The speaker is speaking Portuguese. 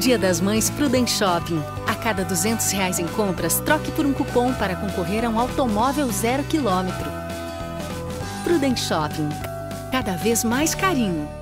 Dia das Mães Prudent Shopping. A cada R$ 200 em compras, troque por um cupom para concorrer a um automóvel 0 km. Prudent Shopping. Cada vez mais carinho.